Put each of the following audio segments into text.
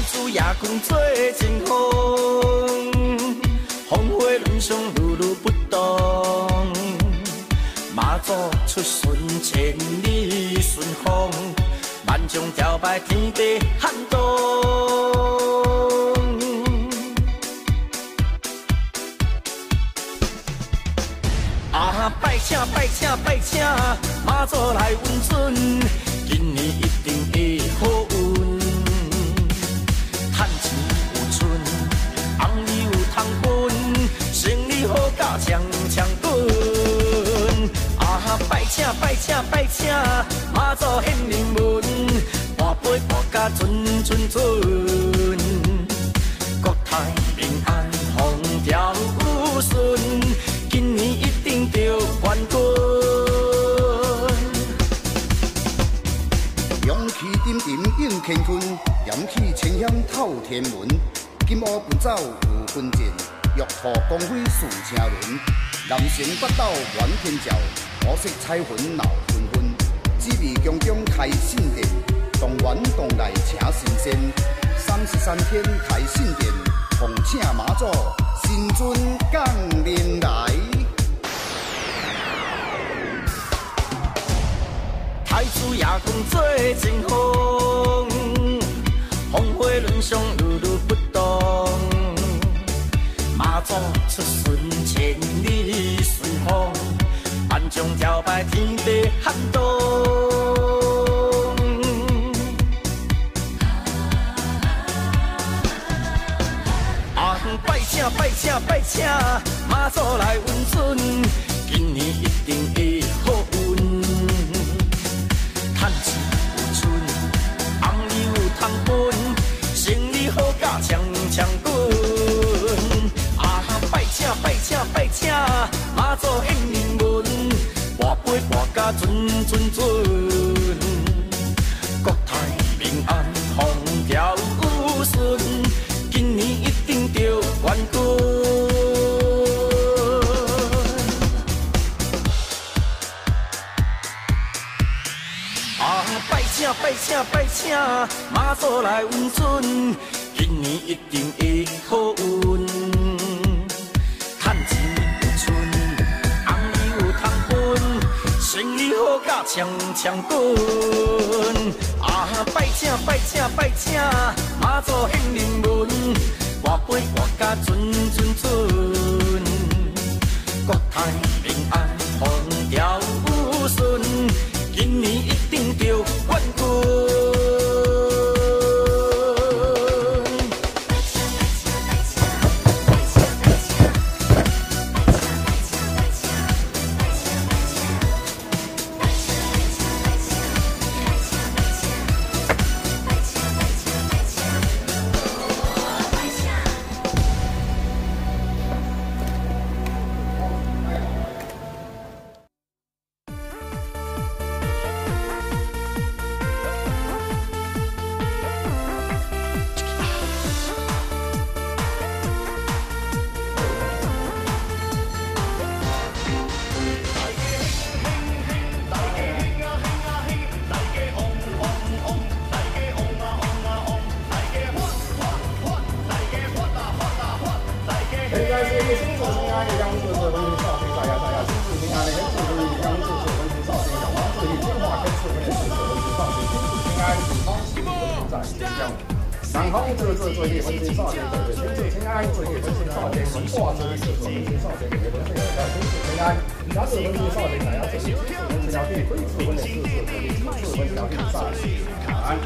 子夜光做阵风，风花轮上如如不动。马祖出巡千里顺风，万丈吊摆天地撼动。拜请拜请拜请，妈祖来温存，今年一定会好运。趁钱有剩，红利有通分，生意好甲强强滚。拜请拜请拜请，妈祖显灵文，跋杯跋甲准准准。国泰民安，风调雨顺，今年一定得冠军。 勇气点点应乾坤，扬起清香透天门。金乌奔走有分阵，玉兔光辉数车轮。南城北斗元天照，五色彩云闹纷纷。紫薇宫中开圣殿，动员动来请神仙。33天开圣殿，奉请妈祖神尊降临来。 太子夜光做阵风，风花轮上如如不动。妈祖出巡千里顺风，万丈吊摆天地撼动。拜请拜请拜请，妈祖来温存，今年一定会好运。趁钱有剩，红利有通分，生意好甲强强滚。拜请拜请拜请，妈祖显灵文，跋杯跋甲准准准。国泰民安，风调雨顺，今年一定得冠军。拜请拜请拜请，妈祖来温存，今年一定会好运。趁钱有剩，红利有通分，生意好甲强强滚。拜请拜请拜请，妈祖显灵文，跋杯跋甲准准准。国泰民安，风调雨顺，今年一定得冠军。 南方这温馨少年，天赐平安，这温馨少年，文化这温馨少年，也温馨平安，那是温馨少年，大家这里温馨聊天，温馨温馨温馨聊天，上安。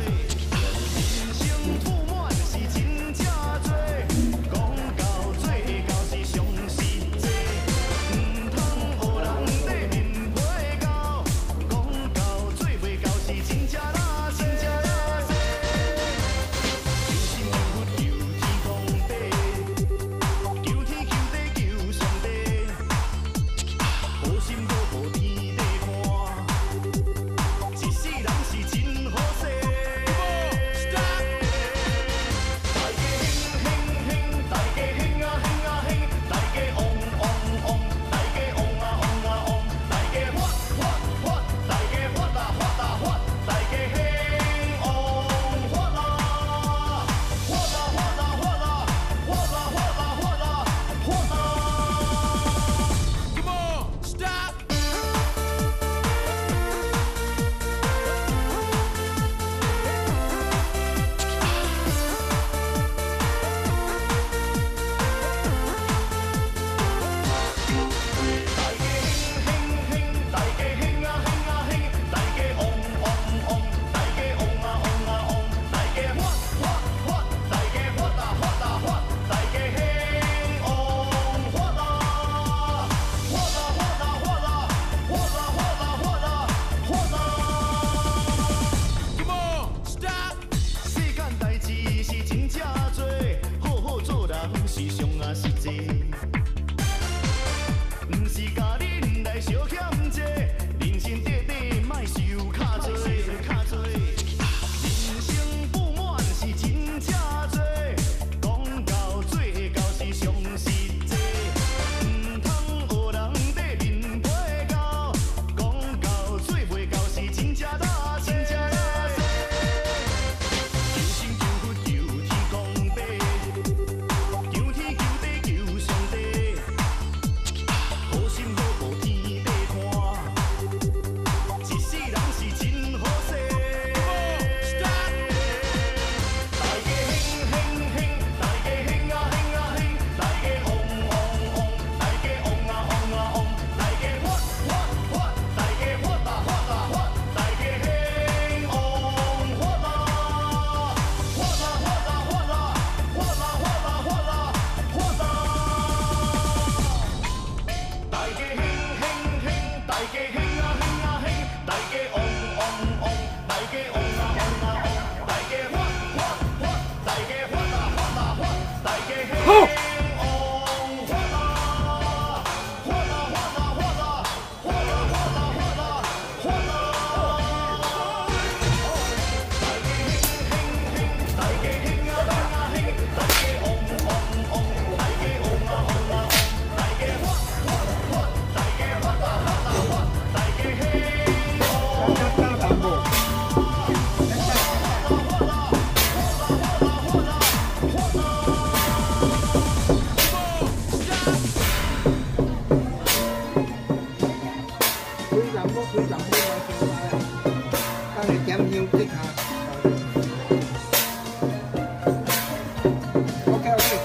的点香即下。OK OK。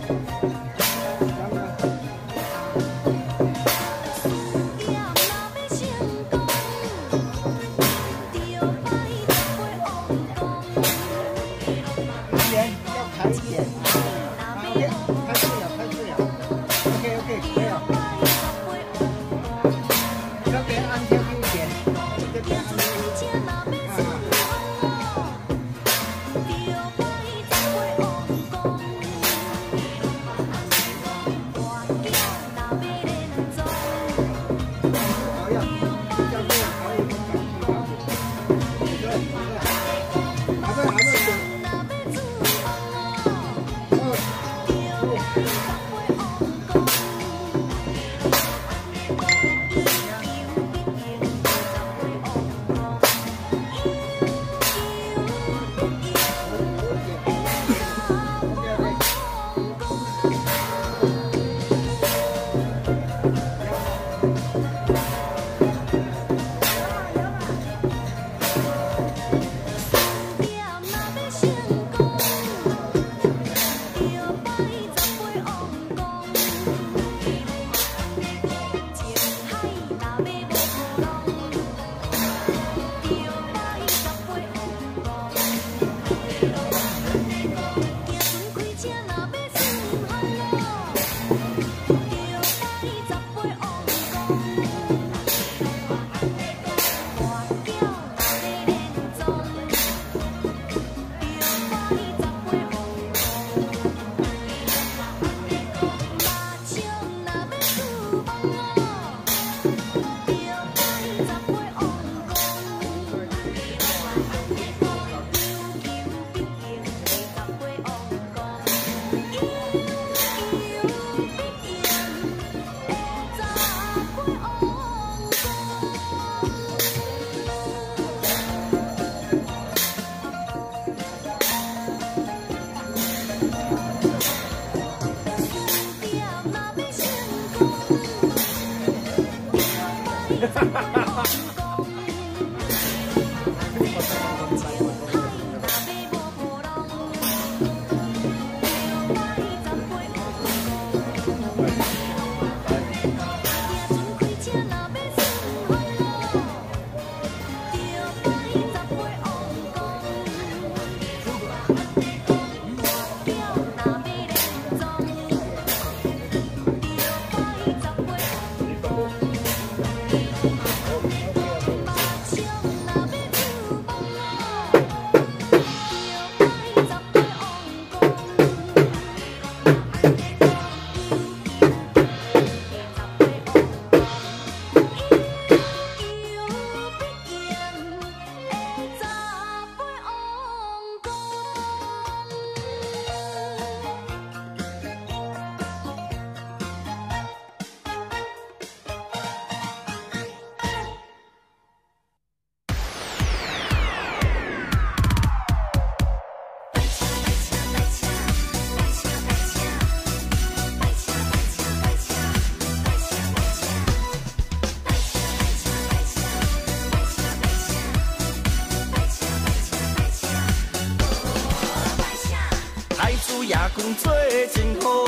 夜光做真风，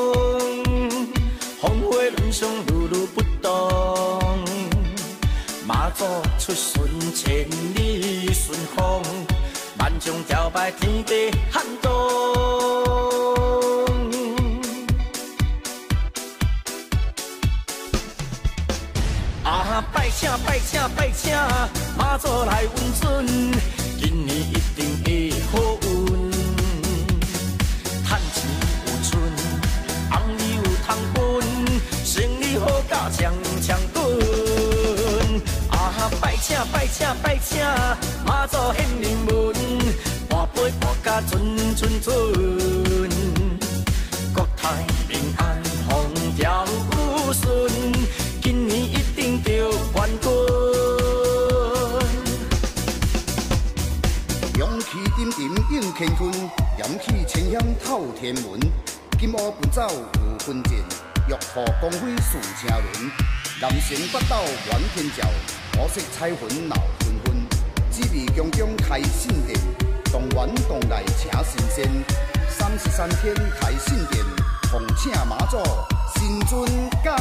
风花轮上如如不动。马祖出巡千里顺风，万丈吊摆天地撼动。啊，拜请拜请拜请，马祖来温存，今年一定会好运。 趁钱有剩，红利有通分，生意好到强强滚。啊，拜请拜请拜请，马祖献人文，跋杯跋甲寸寸寸。国泰民安，风调雨顺，今年一定得冠军。 勇气点点应乾坤。 扬起清香透天门，金乌奔走有分剑，玉兔光辉顺车轮。南城北斗元天照，五色彩云闹纷纷。 紫微宫中开圣殿，动员动来请神仙，33天开圣殿，奉请妈祖，神尊驾